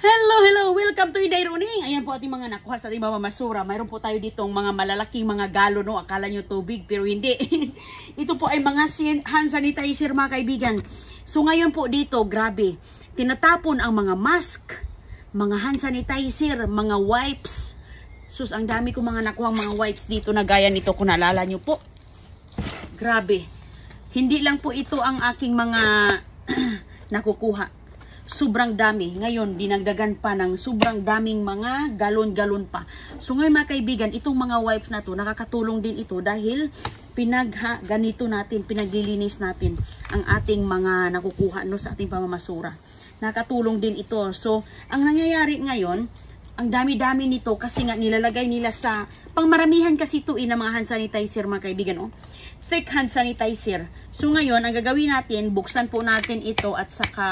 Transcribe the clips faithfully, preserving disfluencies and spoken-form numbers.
Hello, hello! Welcome to Inday Runing! Ayan po ating mga nakuha sa ating mga masura. Mayroon po tayo ditong mga malalaking mga galon, no? Akala nyo tubig, pero hindi. Ito po ay mga hand sanitizer, mga kaibigan. So ngayon po dito, grabe, tinatapon ang mga mask, mga hand sanitizer, mga wipes. Sus, ang dami ko mga nakuha mga wipes dito na gaya nito, kung naalala nyo po. Grabe. Hindi lang po ito ang aking mga nakukuha. Sobrang dami. Ngayon, dinagdagan pa ng sobrang daming mga galon-galon pa. So ngayon mga kaibigan, itong mga wipes na to, nakakatulong din ito dahil pinagha, ganito natin, pinaglilinis natin ang ating mga nakukuha no, sa ating pamamasura. Nakatulong din ito. So, ang nangyayari ngayon, ang dami-dami nito kasi nga nilalagay nila sa, pangmaramihan kasi ito in mga hand sanitizer mga kaibigan. Oh. Thick hand sanitizer. So ngayon, ang gagawin natin, buksan po natin ito at saka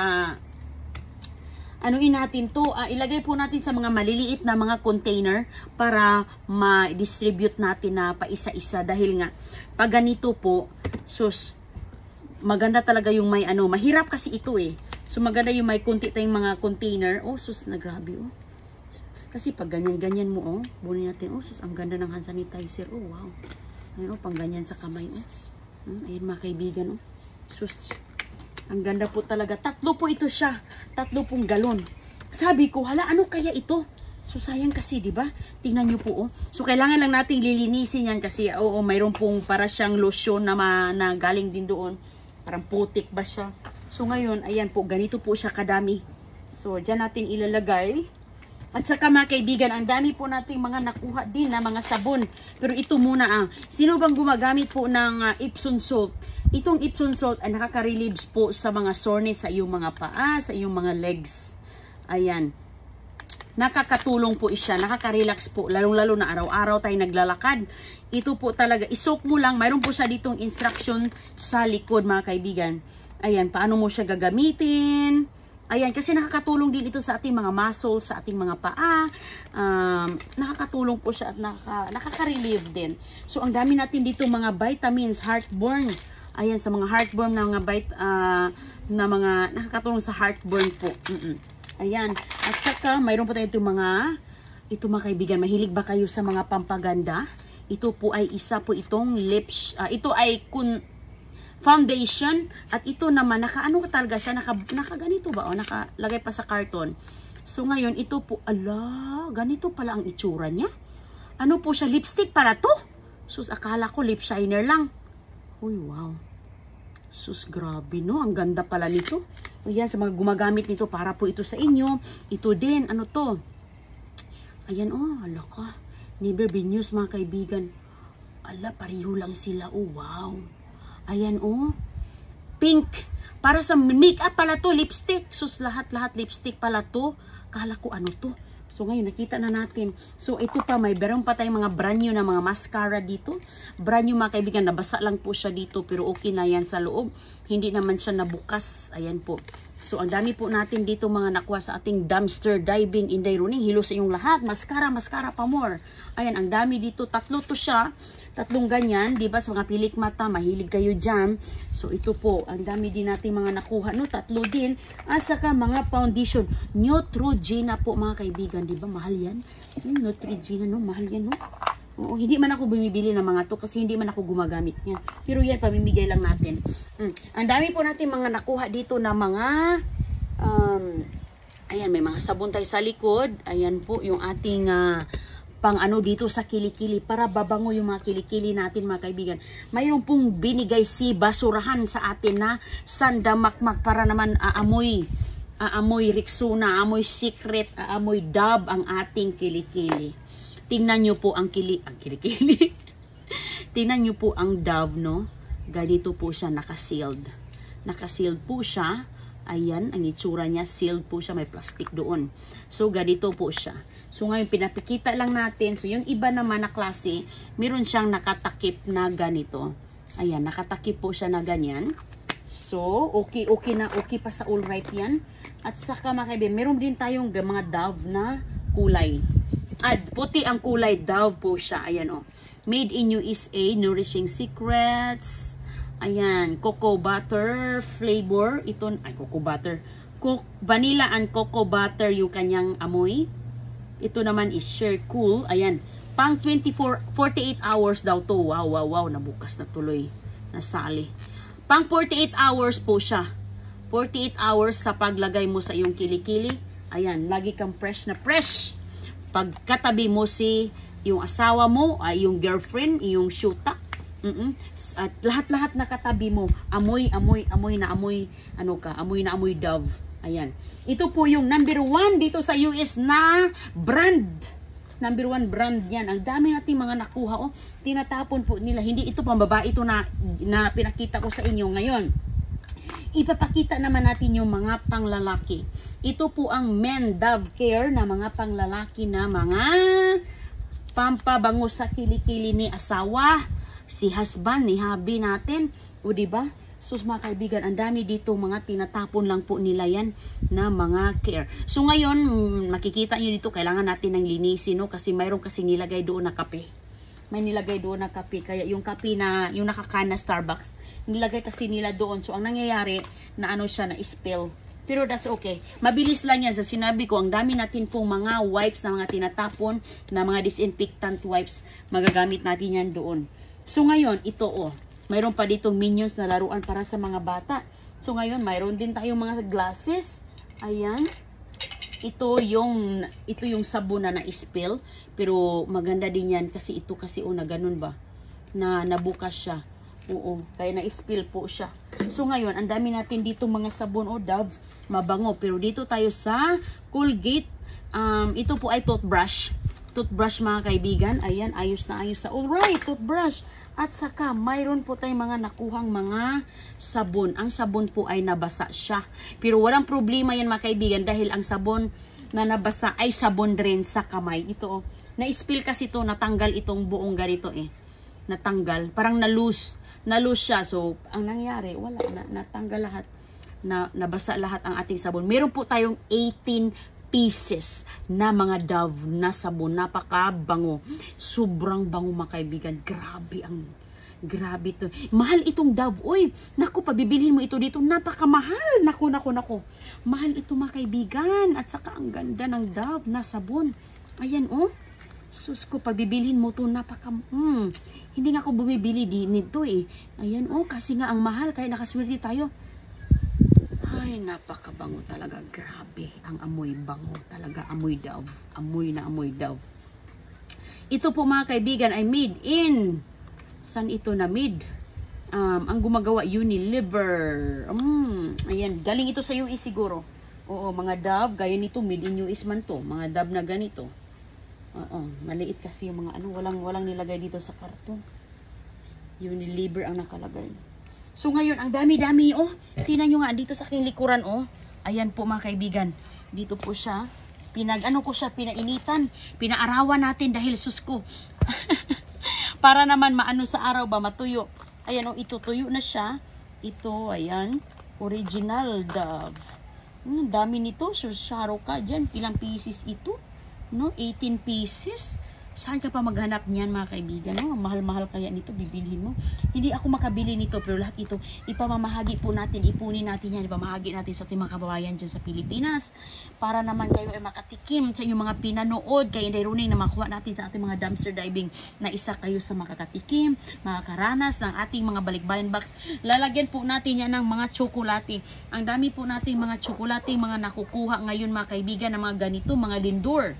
anuin natin to, uh, ilagay po natin sa mga maliliit na mga container para ma-distribute natin na paisa-isa dahil nga pag ganito po, sus, maganda talaga yung may ano, mahirap kasi ito eh. So maganda yung may kunti tayong mga container. Oh, sus, na grabe oh. Kasi pag ganyan-ganyan mo oh, bunin natin, oh, sus, ang ganda ng hand sanitizer. Oh, wow. Ayun oh, pang ganyan sa kamay oh. Hmm, ayun mga kaibigan oh. Sus, ang ganda po talaga. Tatlo po ito siya. Tatlo pong galon. Sabi ko, hala, ano kaya ito? So, sayang kasi, di ba? Tingnan nyo po, oh. So, kailangan lang nating lilinisin yan kasi, oo, oh, mayroon pong para siyang lotion na, ma, na galing din doon. Parang putik ba siya? So, ngayon, ayan po, ganito po siya kadami. So, dyan natin ilalagay. At saka mga kaibigan, ang dami po nating mga nakuha din na mga sabon. Pero ito muna, ah. Sino bang gumagamit po ng uh, Epsom salt? Itong Epsom salt ay nakaka-relieves po sa mga soreness sa iyong mga paa, sa iyong mga legs. Ayan. Nakakatulong po siya, nakaka-relax po, lalong-lalo na araw-araw tayo naglalakad. Ito po talaga, isoak mo lang, mayroon po siya ditong instruction sa likod mga kaibigan. Ayan, paano mo siya gagamitin. Ayan, kasi nakakatulong din ito sa ating mga muscles, sa ating mga paa. Um, nakakatulong po siya at nakaka, nakaka-relieve din. So, ang dami natin dito mga vitamins, heartburn. Ayan, sa mga heartburn na mga bite, uh, na mga nakakatulong sa heartburn po. Mm -mm. Ayan. At saka, mayroon po tayo itong mga, ito mga kaibigan, mahilig ba kayo sa mga pampaganda? Ito po ay isa po itong lips, uh, ito ay kun, foundation. At ito naman, nakaano talaga siya, naka, naka ganito ba? O, nakalagay pa sa carton. So, ngayon, ito po, ala, ganito pala ang itsura niya. Ano po siya? Lipstick pala to? Sus, akala ko lip shiner lang. Uy, wow. Sus, grabe no. Ang ganda pala nito. O yan, sa mga gumagamit nito, para po ito sa inyo. Ito din, ano to? Ayan, oh, ala ka. Never been used, mga kaibigan. Ala, pariho lang sila. Oh, wow. Ayan, oh. Pink. Para sa makeup pala to, lipstick. Sus, lahat-lahat lipstick pala to. Kala ko ano to. So, ngayon, nakita na natin. So, ito pa, may meron pa tayong mga brand new na mga mascara dito. Brand new, mga kaibigan, nabasa lang po siya dito, pero okay na yan sa loob. Hindi naman siya nabukas. Ayan po. So, ang dami po natin dito mga nakuha sa ating dumpster diving Inday Runing. Hilo sa inyong lahat. Mascara, mascara pa more. Ayan, ang dami dito. Tatlo to siya. Tatlong ganyan, di ba? Sa mga pilik mata, mahilig kayo dyan. So, ito po, ang dami din natin mga nakuha, no? Tatlo din. At saka mga foundation. Neutrogena po, mga kaibigan, di ba? Mahal yan. Hmm, Neutrogena, no? Mahal yan, no? Oo, hindi man ako bumibili ng mga to kasi hindi man ako gumagamit niya. Pero yan, pamimigay lang natin. Hmm. Ang dami po natin mga nakuha dito na mga, um, ayan, may mga sabon tayo sa likod. Ayan po, yung ating, uh, pang ano dito sa kilikili para babango yung mga kilikili natin mga kaibigan. Mayroon pong binigay si basurahan sa atin na sandamakmak para naman aamoy aamoy Rexona, aamoy Secret, aamoy Dove ang ating kilikili. Tingnan nyo po ang kili ang kilikili. Tingnan nyo po ang Dove, no? Ganito po siya naka-sealed. Naka-sealed po siya. Ayan, ang itsura niya, sealed po siya, may plastic doon. So, ganito po siya. So, ngayon, pinapikita lang natin. So, yung iba naman na klase, meron siyang nakatakip na ganito. Ayan, nakatakip po siya na ganyan. So, okay, okay na, okay pa sa all right yan. At saka, mga kaibigan, meron din tayong mga Dove na kulay. At puti ang kulay, Dove po siya. Ayan, oh. Made in U S A, Nourishing Secrets. Ayan, cocoa butter flavor. Ito, ay, cocoa butter. cook, vanilla and cocoa butter yung kanyang amoy. Ito naman is Sheer Cool. Ayan. Pang twenty-four, forty-eight hours daw to. Wow, wow, wow. Nabukas na tuloy. Nasali. Pang forty-eight hours po siya. forty-eight hours sa paglagay mo sa iyong kilikili. Ayan. Lagi kang fresh na fresh. Pagkatabi mo si yung asawa mo, ay yung girlfriend, yung syuta. Mm-mm. At lahat-lahat na katabi mo, amoy, amoy, amoy na amoy, ano ka, amoy na amoy Dove. Ayan. Ito po yung number one dito sa U S na brand. Number one brand yan. Ang dami nating mga nakuha. Oh, tinatapon po nila. Hindi ito pambabae ito na, na pinakita ko sa inyo ngayon. Ipapakita naman natin yung mga panglalaki. Ito po ang Men Dove Care na mga panglalaki na mga pampabango sa kilikili ni asawa, si husband, ni hubby natin. O diba? Sus mga kaibigan, ang dami dito mga tinatapon lang po nila yan na mga care. So ngayon, makikita nyo dito, kailangan natin ng linisin, no? Kasi mayroon kasi nilagay doon na kape. May nilagay doon na kape. Kaya yung kape na, yung nakakana Starbucks, nilagay kasi nila doon. So ang nangyayari, na ano siya, na spill. Pero that's okay. Mabilis lang yan. Sa sinabi ko, ang dami natin pong mga wipes na mga tinatapon, na mga disinfectant wipes, magagamit natin yan doon. So ngayon, ito oh, mayroon pa ditong Minions na laruan para sa mga bata. So ngayon, mayroon din tayong mga glasses. Ayan. Ito yung, ito yung sabon na na-spill. Pero maganda din yan kasi ito kasi oh, na ganun ba? Na nabukas siya. Oo, kaya na-spill po siya. So ngayon, ang dami natin dito mga sabon o oh, Dove, mabango. Pero dito tayo sa Colgate. Um, ito po ay toothbrush. Toothbrush mga kaibigan. Ayan, ayos na ayos sa. Alright, toothbrush. At saka, mayroon po tayong mga nakuhang mga sabon. Ang sabon po ay nabasa siya. Pero walang problema yan mga kaibigan dahil ang sabon na nabasa ay sabon rin sa kamay. Ito oh, na-spill kasi ito, natanggal itong buong ganito eh. Natanggal, parang na-loose. Na-loose siya. So, ang nangyari, wala, na, natanggal lahat. Na, nabasa lahat ang ating sabon. Meron po tayong eighteen pieces na mga Dove na sabon. Napakabango. Sobrang bango mga kaibigan. Grabe ang, grabe to. Mahal itong Dove. Uy, naku, pabibilhin mo ito dito. Napakamahal. Naku, naku, naku. Mahal ito mga kaibigan. At saka ang ganda ng Dove na sabon. Ayan, oh. Sus ko, pabibilhin mo to, napaka, hmm, hindi nga ako bumibili din nito eh. Ayan, oh, kasi nga ang mahal, kaya nakaswerte tayo. Ay, napakabango talaga. Grabe, ang amoy bango talaga. Amoy Dove. Amoy na amoy Dove. Ito po mga kaibigan ay made in, saan ito na made? Um, ang gumagawa, Unilever. Um, ayan, galing ito sa U S siguro. Oo, mga Dove, gaya nito, made in U S man to. Mga Dove na ganito. Oo, maliit kasi yung mga ano, walang walang nilagay dito sa karton. Unilever ang nakalagay. So ngayon, ang dami-dami oh. Tingnan niyo nga dito sa aking likuran oh. Ayan po mga kaibigan. Dito po siya. Pinag ano ko siya, pinainitan, pinaarawan natin dahil susko. Para naman maano sa araw ba matuyo. Ayan oh, ito tuyo na siya. Ito, ayan, original Dove. Hmm, dami nito, so sharo ka diyan. Ilang pieces ito? No, eighteen pieces. Saan ka pa maghanap niyan mga kaibigan? No? Mahal-mahal kaya nito, bibilhin mo. Hindi ako makabili nito, pero lahat ito, ipamamahagi po natin, ipunin natin yan, ipamahagi natin sa ating mga kababayan dyan sa Pilipinas. Para naman kayo ay makatikim sa inyong mga pinanood, kay Inday Runing na makuha natin sa ating mga dumpster diving na isa kayo sa makakatikim, makakaranas ng ating mga balikbayan box. Lalagyan po natin yan ng mga tsokolate. Ang dami po nating mga tsokolate, mga nakukuha ngayon mga kaibigan, ng mga ganito, mga Lindor.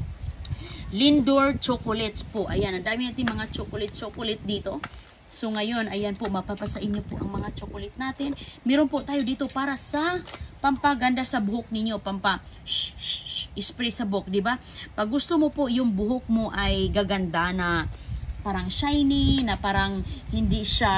Lindor chocolates po. Ayan, ang dami natin mga chocolate-chocolate dito. So ngayon, ayan po, mapapasa inyo po ang mga chocolate natin. Meron po tayo dito para sa pampaganda sa buhok ninyo. Pampa, shh, shh, shh, spray sa buhok, di ba? Pag gusto mo po yung buhok mo ay gaganda na parang shiny, na parang hindi siya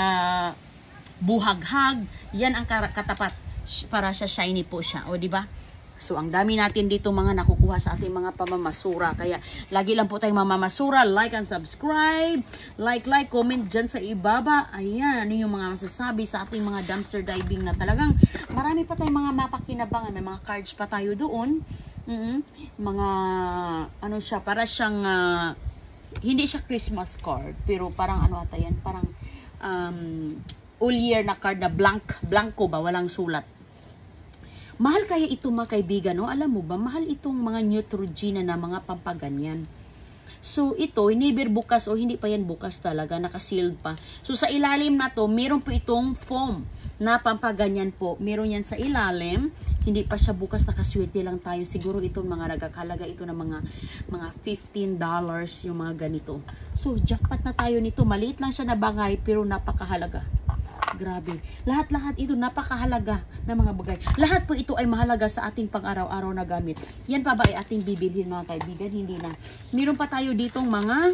buhaghag, yan ang katapat para siya shiny po siya. O, di ba? So, ang dami natin dito mga nakukuha sa ating mga pamamasura. Kaya, lagi lang po tayong mamamasura. Like and subscribe. Like, like, comment dyan sa ibaba. Ayan, ano yung mga masasabi sa ating mga dumpster diving na talagang marami pa tayong mga mapakinabangan. May mga cards pa tayo doon. Mm-hmm. Mga, ano siya, para siyang, uh, hindi siya Christmas card. Pero parang ano ata yan, parang um, all year na card na blank. Blanco ba? Walang sulat. Mahal kaya ito mga kaibigan, no? Alam mo ba, mahal itong mga Neutrogena na mga pampaganyan. So, ito, never bukas o hindi pa yan bukas talaga, nakasealed pa. So, sa ilalim na to, meron po itong foam na pampaganyan po. Meron yan sa ilalim, hindi pa siya bukas, nakaswerte lang tayo. Siguro ito mga nagkakalaga ito ng mga mga fifteen dollars yung mga ganito. So, jackpot na tayo nito. Maliit lang siya na bagay, pero napakahalaga. Grabe. Lahat-lahat ito napakahalaga na mga bagay. Lahat po ito ay mahalaga sa ating pang-araw-araw na gamit. Yan pa ba ay ating bibilhin mga kaibigan? Hindi na. Meron pa tayo ditong mga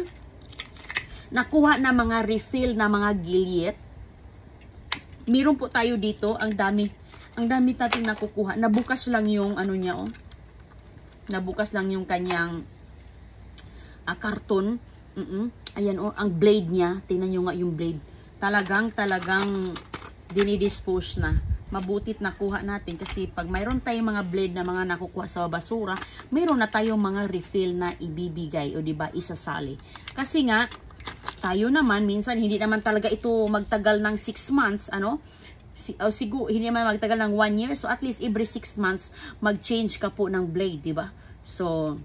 nakuha na mga refill na mga Gillette. Meron po tayo dito. Ang dami. Ang dami natin nakukuha. Nabukas lang yung ano niya oh. Nabukas lang yung kanyang uh, karton. Mm -mm. Ayan oh. Ang blade niya. Tingnan nyo nga yung blade. Talagang, talagang dinidispose na. Mabutit nakuha natin kasi pag mayroon tayong mga blade na mga nakukuha sa basura, mayroon na tayong mga refill na ibibigay o diba isasali. Kasi nga, tayo naman, minsan hindi naman talaga ito magtagal ng six months, ano? Si, o siguro, hindi naman magtagal ng one year. So, at least every six months, mag-change ka po ng blade, diba? So,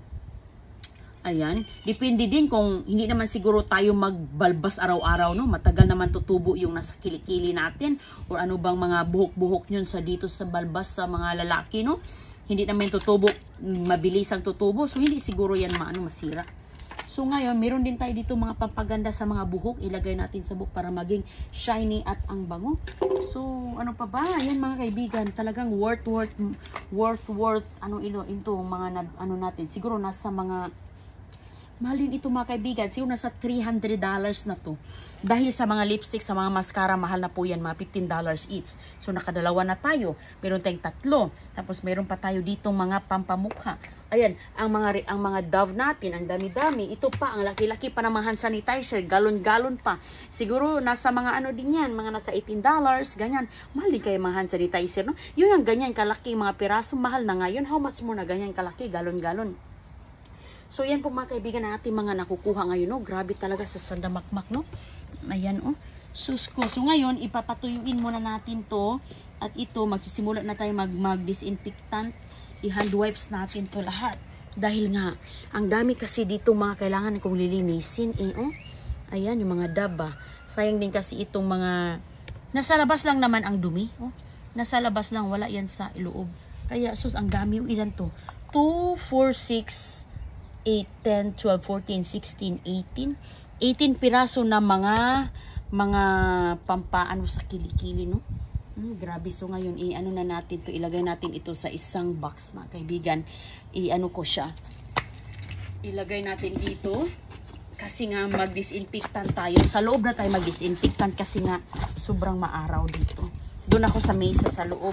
ayan, depende din kung hindi naman siguro tayo magbalbas araw-araw, no? Matagal naman tutubo yung nasa kilikili natin or ano bang mga buhok-buhok yun sa dito sa balbas sa mga lalaki, no? Hindi naman tutubo, mabilis ang tutubo, so hindi siguro yan maano masira. So ngayon, meron din tayo dito mga pampaganda sa mga buhok, ilagay natin sa buhok para maging shiny at ang bango. So ano pa ba? Yan mga kaibigan, talagang worth worth worth worth ano ino into mga ano natin. Siguro nasa mga mahalin ito mga kaibigan. Siguro nasa three hundred dollars na to. Dahil sa mga lipstick, sa mga mascara, mahal na po yan. Mga fifteen dollars each. So nakadalawa na tayo. Meron tayong tatlo. Tapos meron pa tayo ditong mga pampamukha. Ayan, ang mga ang mga Dove natin, ang dami-dami. Ito pa, ang laki-laki pa ng mga hand sanitizer. Galon-galon pa. Siguro nasa mga ano din yan. Mga nasa eighteen dollars. Ganyan. Mahal din kayo mga hand sanitizer, no? Yun ang ganyan kalaki. Mga piraso, mahal na ngayon. How much mo na ganyan kalaki? Galon-galon. So, yan po mga kaibigan na ating mga nakukuha ngayon, no? Grabe talaga sa sandamakmak, no? Ayan, oh. So, so ngayon, ipapatuyuin muna natin to. At ito, magsisimula na tayo mag, mag-disinfectant. I-hand wipes natin to lahat. Dahil nga, ang dami kasi dito mga kailangan kong lilinisin, eh, oh. Ayan, yung mga daba. Sayang din kasi itong mga... Nasa labas lang naman ang dumi, oh. Nasa labas lang, wala yan sa loob. Kaya, sus, ang dami, oh, ilan to? two, four, six... eight, ten, twelve, fourteen, sixteen, eighteen. eighteen piraso na mga mga pampaano sa kilikili, no? Hmm, grabe. So ngayon, i-ano na natin to, ilagay natin ito sa isang box, mga kaibigan. I-ano ko siya. Ilagay natin dito. Kasi nga mag-disinfectant tayo. Sa loob na tayo mag-disinfectant kasi nga sobrang maaraw dito. Doon ako sa mesa sa loob.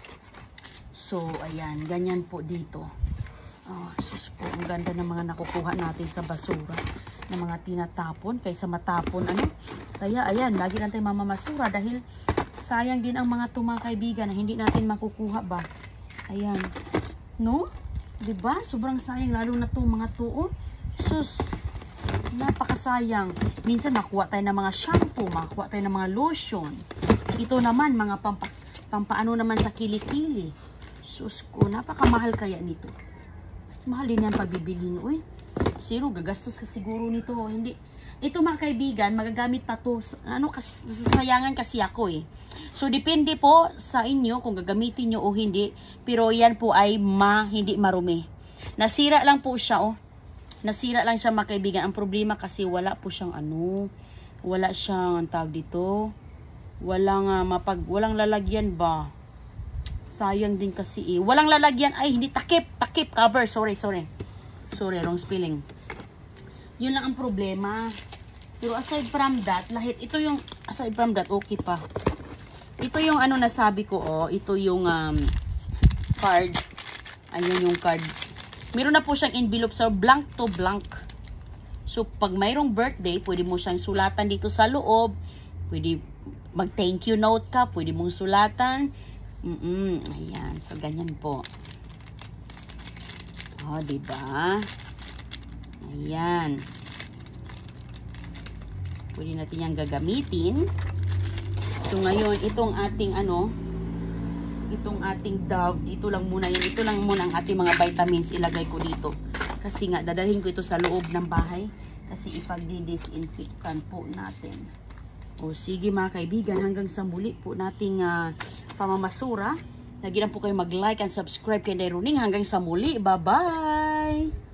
So, ayan. Ganyan po dito. Oh, sus po, ang ganda ng mga nakukuha natin sa basura ng mga tinatapon kaysa matapon ano. Kaya ayan, lagi lang tayong mamamasura dahil sayang din ang mga to mga kaibigan na hindi natin makukuha ba. Ayan. No? 'Di ba? Sobrang sayang lalo na to mga to. Oh. Sus. Napakasayang. Minsan makuha tayo ng mga shampoo, makuha tayo ng mga lotion. Ito naman mga pampa, pampaano naman sa kilikili. Sus ko, napakamahal kaya nito. Mahal din yan pagbibilhin. Uy, zero, gagastos ka siguro nito. Hindi. Ito mga kaibigan, magagamit pa to. Ano, kas, sayangan kasi ako eh. So, depende po sa inyo kung gagamitin nyo o hindi. Pero yan po ay ma, hindi marumi. Nasira lang po siya, oh. Nasira lang siya mga kaibigan. Ang problema kasi wala po siyang ano. Wala siyang, ang tawag dito. Walang, uh, mapag, walang lalagyan ba? Sayang din kasi eh. Walang lalagyan. Ay, hindi takip. Takip. Cover. Sorry, sorry. Sorry, wrong spelling. Yun lang ang problema. Pero aside from that, lahit, ito yung, aside from that, okay pa. Ito yung ano nasabi ko, oh. Ito yung um, card. Ayun yung card. Meron na po siyang envelope. So, blank to blank. So, pag mayroong birthday, pwede mo siyang sulatan dito sa loob. Pwede mag-thank you note ka. Pwede mong sulatan. Mm-mm, ayan. So, ganyan po. O, oh, diba? Ayan. Pwede natin yung gagamitin. So, ngayon, itong ating ano, itong ating Dove. Dito lang muna yan. Ito lang muna ang ating mga vitamins ilagay ko dito. Kasi nga, dadalhin ko ito sa loob ng bahay. Kasi ipag-disinfectant po natin. O sige mga kaibigan, hanggang sa muli po nating uh, pamamasura. Nagilan po kayo mag-like and subscribe kay Day Runing. Hanggang sa muli. Bye-bye!